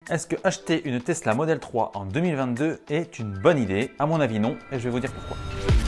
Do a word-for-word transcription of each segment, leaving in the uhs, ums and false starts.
Est-ce que acheter une Tesla Model trois en deux mille vingt-deux est une bonne idée? À mon avis non, et je vais vous dire pourquoi.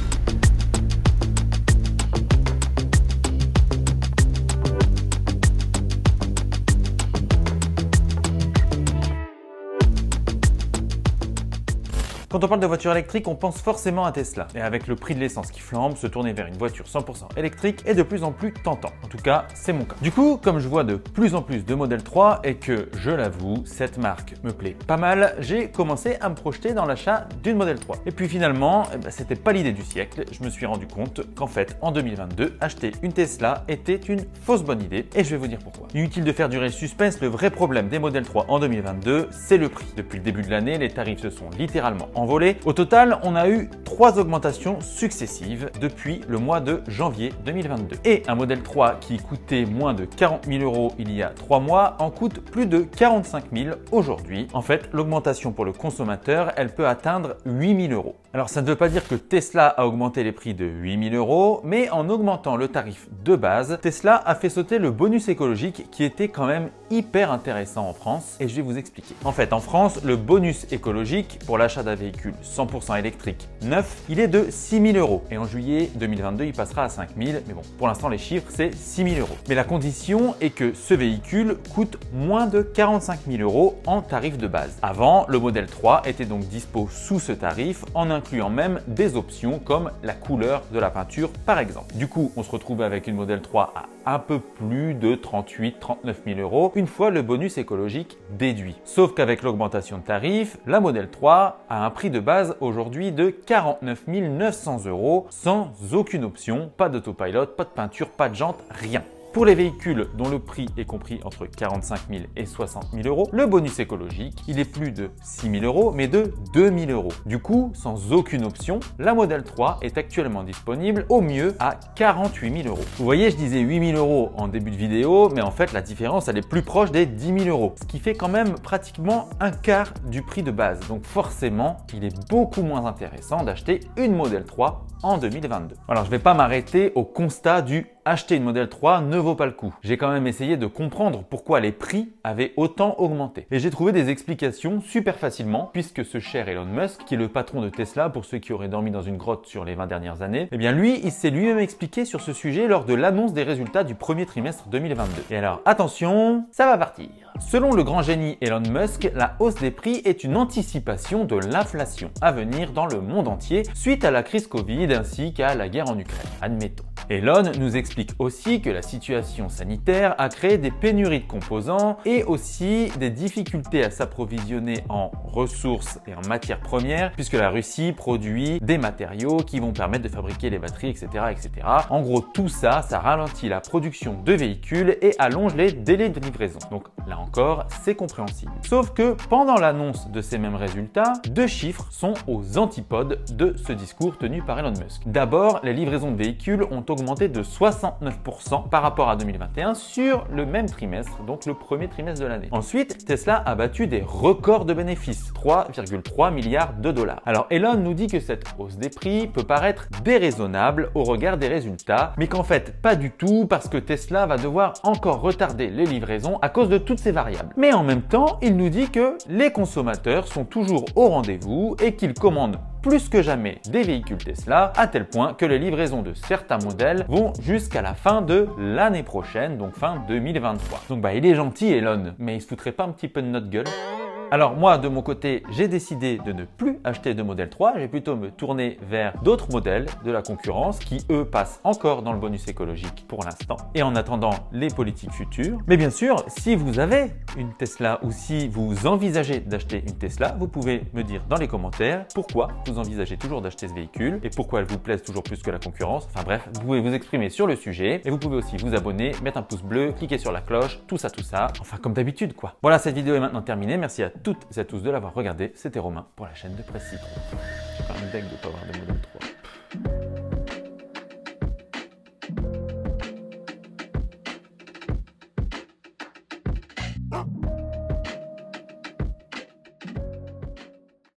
Quand on parle de voiture électrique, on pense forcément à Tesla. Et avec le prix de l'essence qui flambe, se tourner vers une voiture cent pour cent électrique est de plus en plus tentant. En tout cas, c'est mon cas. Du coup, comme je vois de plus en plus de Model trois et que, je l'avoue, cette marque me plaît pas mal, j'ai commencé à me projeter dans l'achat d'une Model trois. Et puis finalement, eh ben, c'était pas l'idée du siècle. Je me suis rendu compte qu'en fait, en deux mille vingt-deux, acheter une Tesla était une fausse bonne idée. Et je vais vous dire pourquoi. Inutile de faire durer le suspense, le vrai problème des Model trois en deux mille vingt-deux, c'est le prix. Depuis le début de l'année, les tarifs se sont littéralement envolé. Au total, on a eu trois augmentations successives depuis le mois de janvier deux mille vingt-deux. Et un Model trois qui coûtait moins de quarante mille euros il y a trois mois en coûte plus de quarante-cinq mille aujourd'hui. En fait, l'augmentation pour le consommateur, elle peut atteindre huit mille euros. Alors ça ne veut pas dire que Tesla a augmenté les prix de huit mille euros, mais en augmentant le tarif de base, Tesla a fait sauter le bonus écologique qui était quand même hyper intéressant en France et je vais vous expliquer. En fait, en France, le bonus écologique pour l'achat d'un véhicule cent pour cent électrique neuf, il est de six mille euros et en juillet deux mille vingt-deux, il passera à cinq mille, mais bon, pour l'instant les chiffres c'est six mille euros. Mais la condition est que ce véhicule coûte moins de quarante-cinq mille euros en tarif de base. Avant, le Model trois était donc dispo sous ce tarif en incluant même des options comme la couleur de la peinture par exemple. Du coup, on se retrouve avec une Model trois à un peu plus de trente-huit à trente-neuf mille euros une fois le bonus écologique déduit. Sauf qu'avec l'augmentation de tarif, la Model trois a un prix de base aujourd'hui de quarante-neuf mille neuf cents euros sans aucune option, pas d'autopilot, pas de peinture, pas de jantes, rien. Pour les véhicules dont le prix est compris entre quarante-cinq mille et soixante mille euros, le bonus écologique, il est plus de six mille euros, mais de deux mille euros. Du coup, sans aucune option, la Model trois est actuellement disponible au mieux à quarante-huit mille euros. Vous voyez, je disais huit mille euros en début de vidéo, mais en fait, la différence, elle est plus proche des dix mille euros, ce qui fait quand même pratiquement un quart du prix de base. Donc forcément, il est beaucoup moins intéressant d'acheter une Model trois en deux mille vingt-deux. Alors, je ne vais pas m'arrêter au constat du acheter une Model trois ne vaut pas le coup. J'ai quand même essayé de comprendre pourquoi les prix avaient autant augmenté. Et j'ai trouvé des explications super facilement puisque ce cher Elon Musk, qui est le patron de Tesla pour ceux qui auraient dormi dans une grotte sur les vingt dernières années, eh bien lui, il s'est lui-même expliqué sur ce sujet lors de l'annonce des résultats du premier trimestre deux mille vingt-deux. Et alors, attention, ça va partir. Selon le grand génie Elon Musk, la hausse des prix est une anticipation de l'inflation à venir dans le monde entier suite à la crise Covid ainsi qu'à la guerre en Ukraine, admettons. Elon nous explique aussi que la situation sanitaire a créé des pénuries de composants et aussi des difficultés à s'approvisionner en ressources et en matières premières puisque la Russie produit des matériaux qui vont permettre de fabriquer les batteries, et cetera, et cetera. En gros, tout ça, ça ralentit la production de véhicules et allonge les délais de livraison. Donc là encore, c'est compréhensible. Sauf que pendant l'annonce de ces mêmes résultats, deux chiffres sont aux antipodes de ce discours tenu par Elon Musk. D'abord, les livraisons de véhicules ont augmenté de soixante-neuf pour cent par rapport à deux mille vingt et un sur le même trimestre, donc le premier trimestre de l'année. Ensuite, Tesla a battu des records de bénéfices, trois virgule trois milliards de dollars. Alors Elon nous dit que cette hausse des prix peut paraître déraisonnable au regard des résultats, mais qu'en fait pas du tout parce que Tesla va devoir encore retarder les livraisons à cause de toutes ces variables. Mais en même temps, il nous dit que les consommateurs sont toujours au rendez-vous et qu'ils commandent plus que jamais des véhicules Tesla, à tel point que les livraisons de certains modèles vont jusqu'à la fin de l'année prochaine, donc fin deux mille vingt-trois. Donc bah il est gentil Elon, mais il se foutrait pas un petit peu de notre gueule? Alors moi, de mon côté, j'ai décidé de ne plus acheter de Model trois, je vais plutôt me tourner vers d'autres modèles de la concurrence qui, eux, passent encore dans le bonus écologique pour l'instant et en attendant les politiques futures. Mais bien sûr, si vous avez une Tesla ou si vous envisagez d'acheter une Tesla, vous pouvez me dire dans les commentaires pourquoi vous envisagez toujours d'acheter ce véhicule et pourquoi elle vous plaise toujours plus que la concurrence. Enfin bref, vous pouvez vous exprimer sur le sujet et vous pouvez aussi vous abonner, mettre un pouce bleu, cliquer sur la cloche, tout ça, tout ça. Enfin comme d'habitude quoi. Voilà, cette vidéo est maintenant terminée. Merci à toutes et à tous de l'avoir regardé. C'était Romain pour la chaîne de Presse Citron. J'ai pas un deck de pas avoir de Model trois.